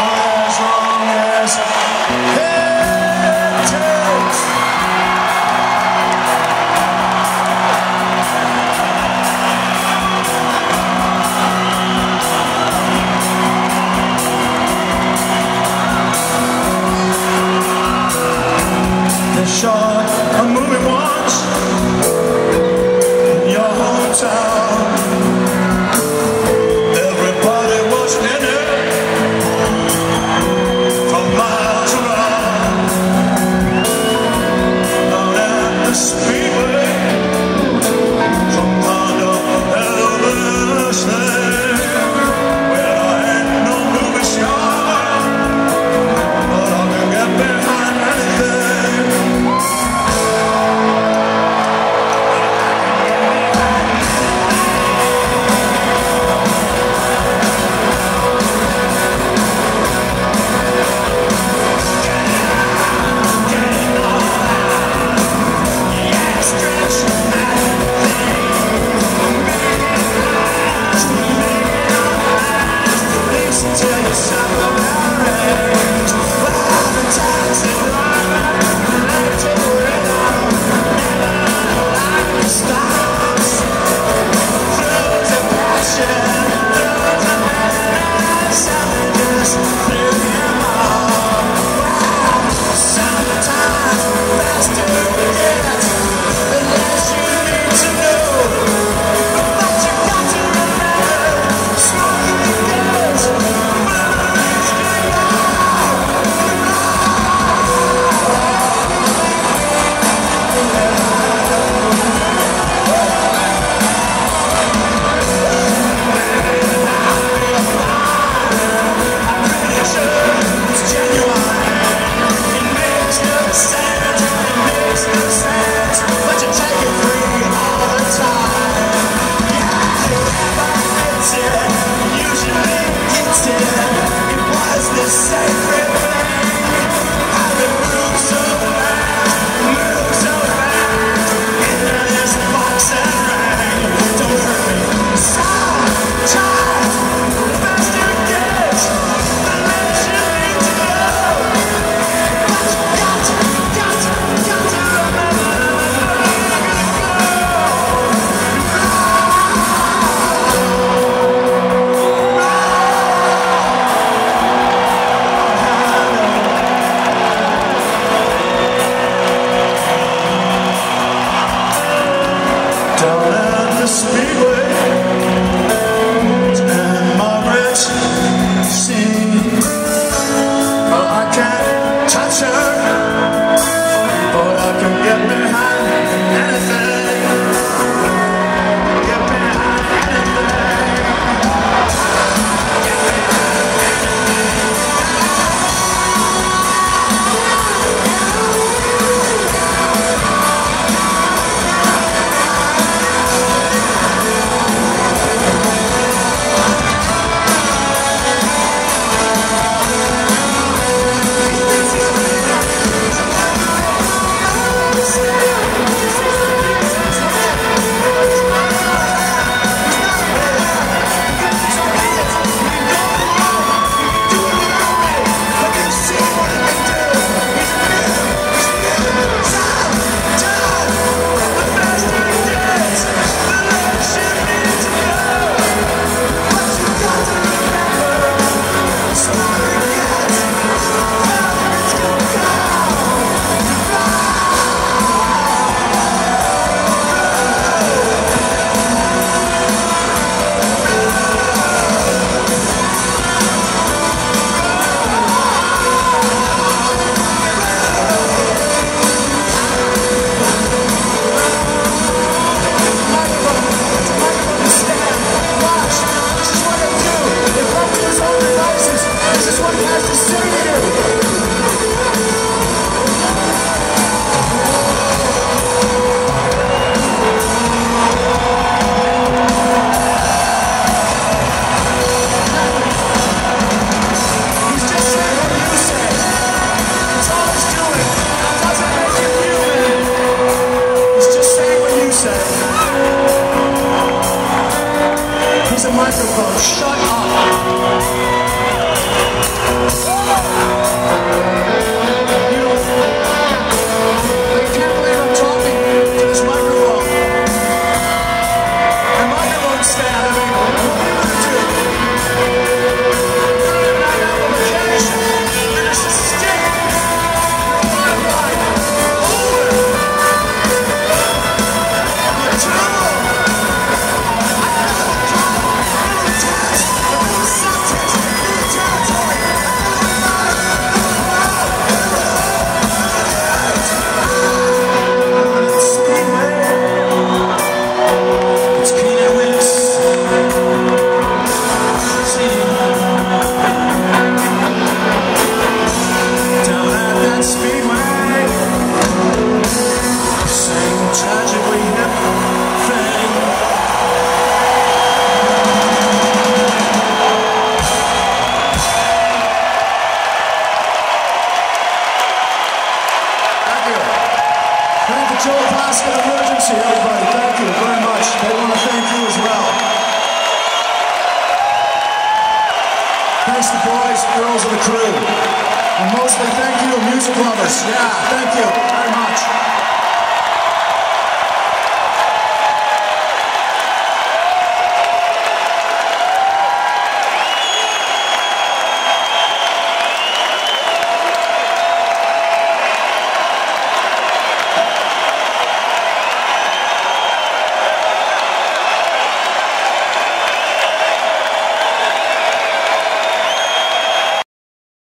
as it takes. They shot a movie once in your hometown. Everybody was in it from miles around. Out at the speedway, some kind of Elvis thing. Well, I ain't no movie star, but I can get behind anything. basket emergency, everybody. Thank you very much. They want to thank you as well. Thanks to boys, girls of the crew. And mostly thank you, music lovers. Yeah, thank you very much.